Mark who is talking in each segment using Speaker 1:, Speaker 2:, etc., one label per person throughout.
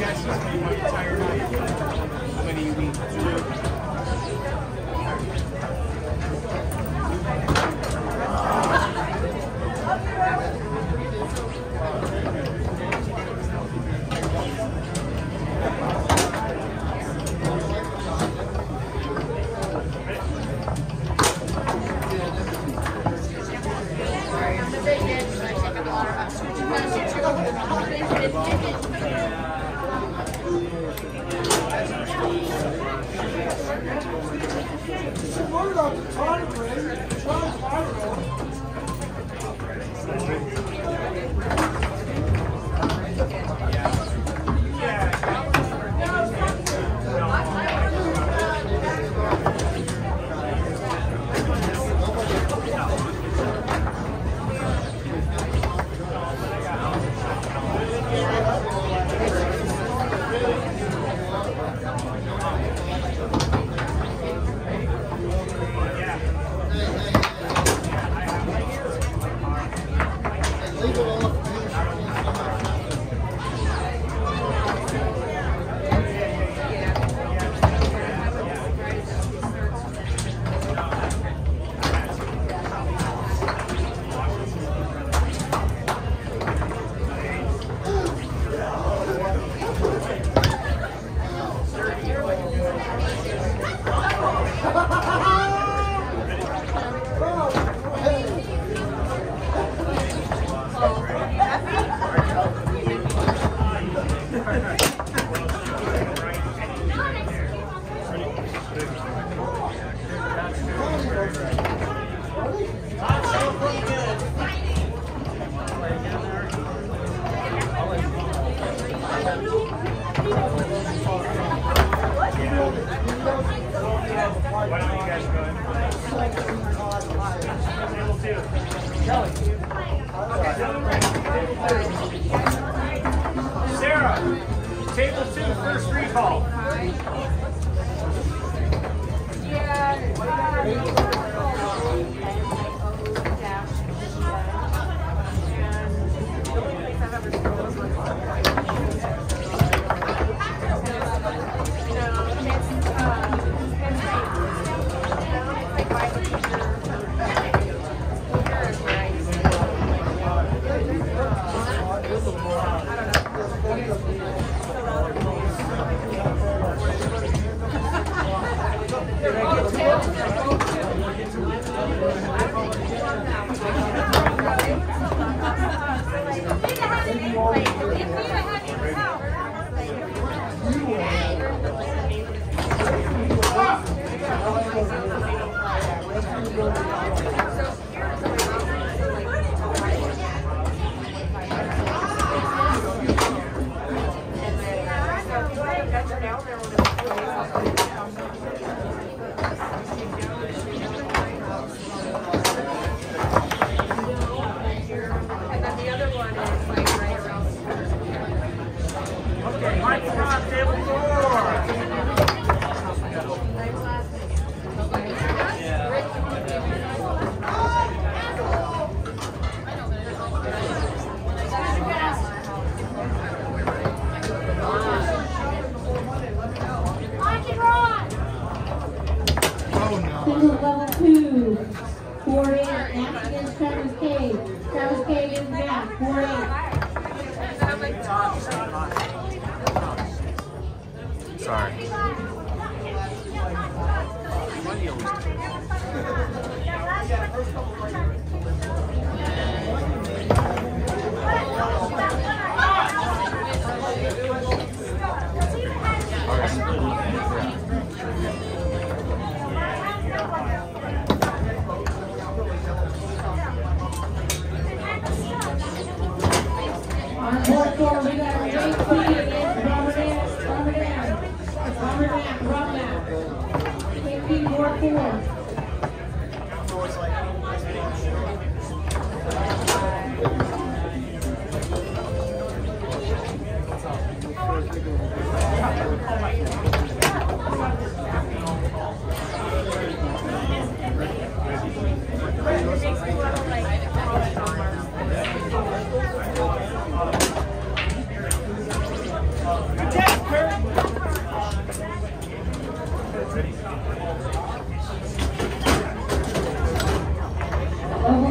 Speaker 1: We got a great team against Robert Ann.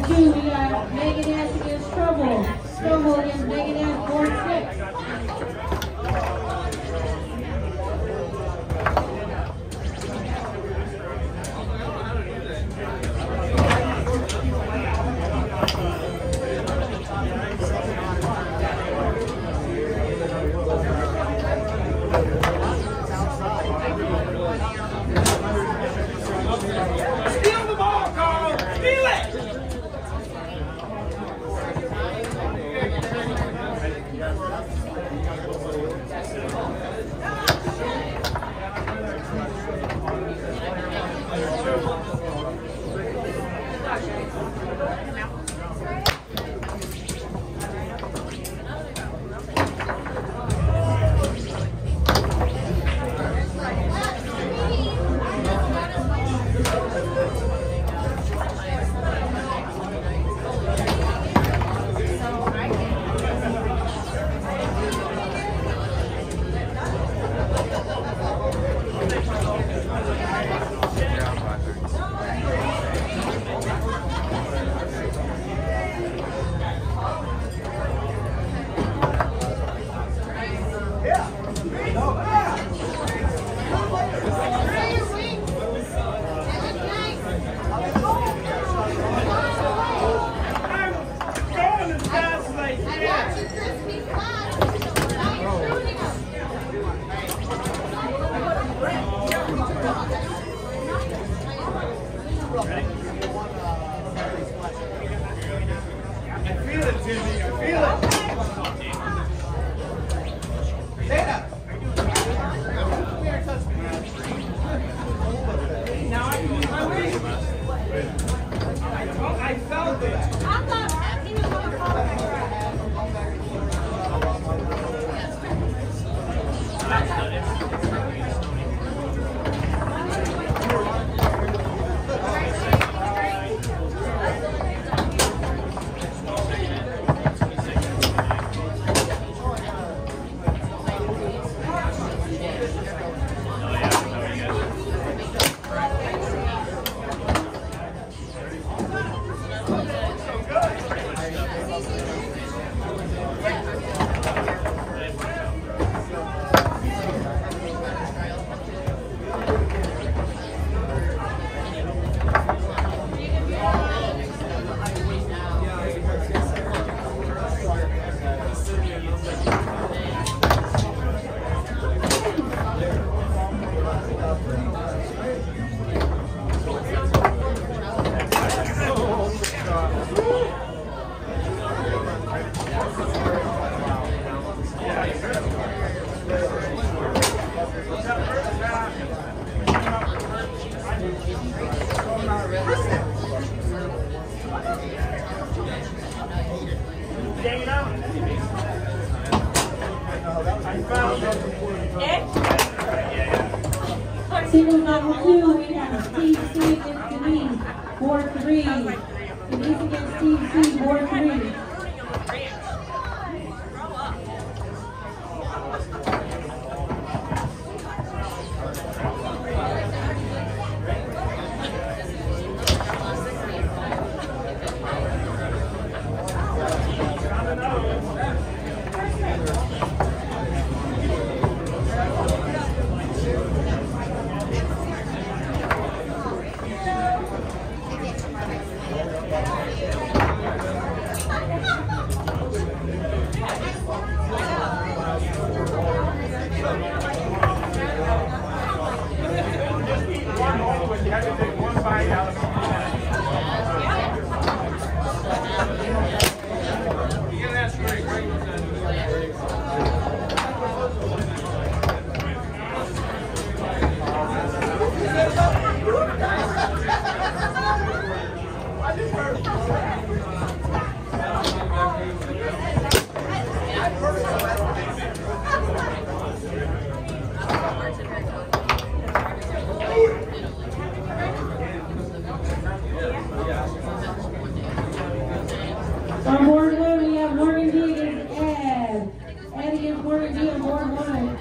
Speaker 1: 2, we got Megan S against Trouble. Trouble against Megan S, board 6. Single number 2, we have Steve C against Denise, board 3. Denise against Steve C, board 3. On board 1, we have Morgan D against Ed. Ed against Morgan D on board 1.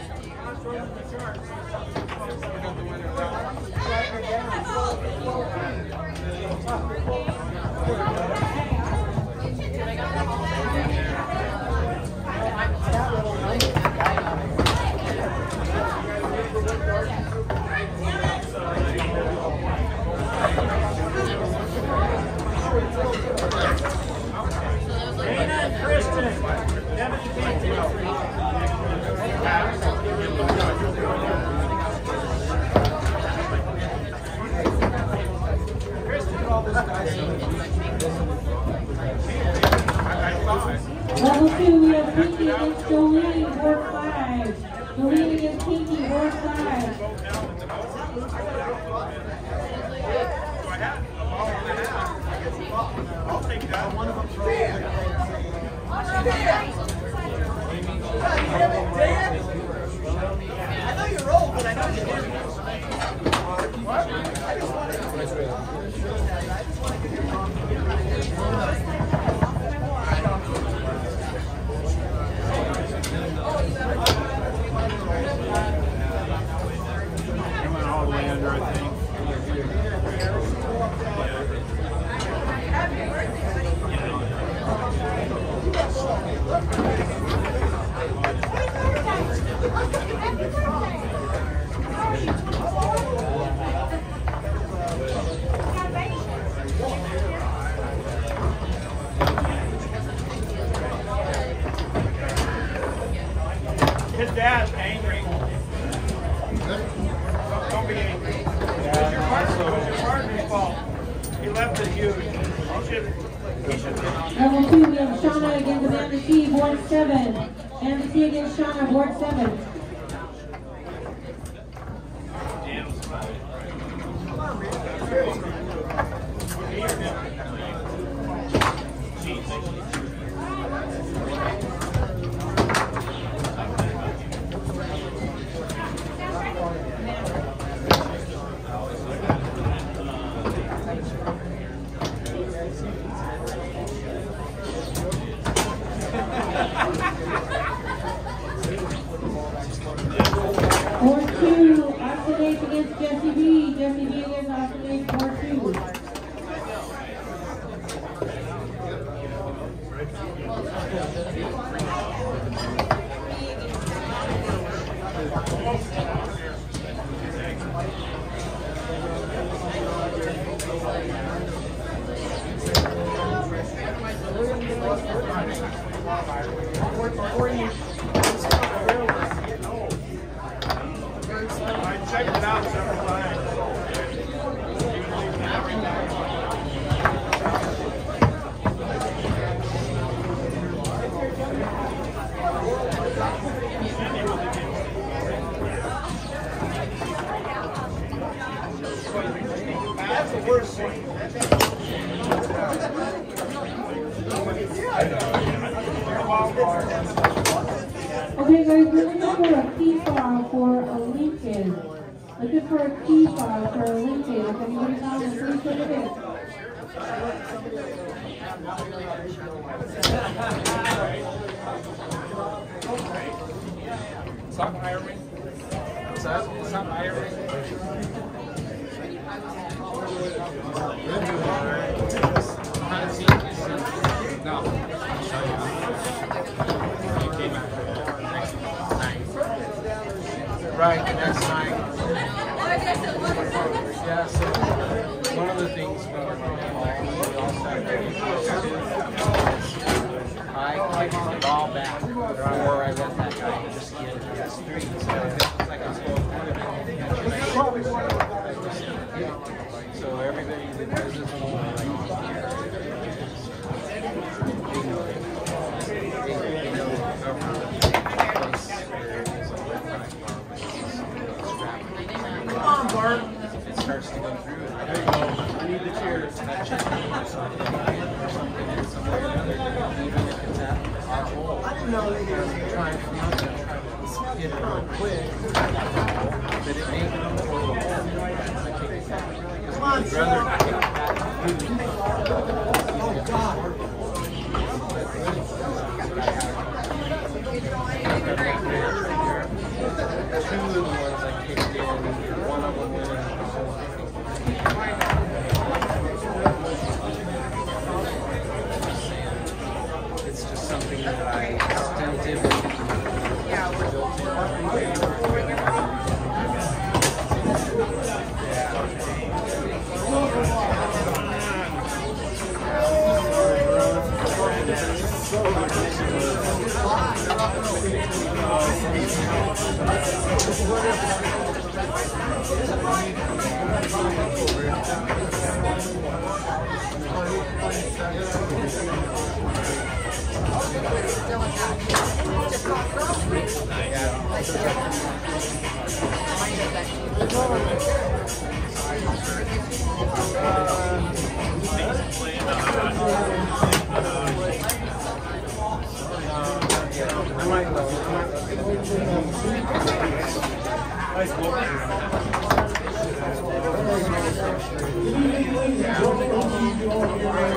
Speaker 1: Level 2, we have Pinky against Jolene, Ward 5. Jolene against Pinky, Ward 5.
Speaker 2: I'll take that. One of them. I know you're old, but I know you didn't. What? I just want to get your mom.
Speaker 3: Went all the way under, I think.
Speaker 2: His dad's angry. Don't be angry. It's your partner's fault. He left it huge. He should be on.
Speaker 1: Level 2, we have Shauna against Amanda C, Ward 7. Amanda C against Shauna, Ward 7. Ward 2, Austin H against Jesse B. Jesse B against Austin H, Ward 2.
Speaker 2: I checked it out several times. That's the worst thing.
Speaker 1: Okay guys, we're looking for a key file for a Lincoln. Looking for a key file for a Lincoln. If anybody's on it, please put it in.
Speaker 3: Stop hiring. What's that? Stop hiring. No. Right, the next night. Yeah, so one of the things we also I kicked the ball back before I let that guy just get into the street. Like I so everybody that does this
Speaker 2: Come on, Bart.
Speaker 3: if it starts to go through it. There you go. I need the chairs. That just means something in some way or another, even if it's at our hole.
Speaker 2: I didn't know that you were trying to
Speaker 3: Get it real quick, but it may go through the hole.
Speaker 2: Come on,
Speaker 3: I'd rather kick back.
Speaker 2: Oh, God.
Speaker 3: Two of the ones I kicked in, one of them went in. something that I tentatively
Speaker 2: Nice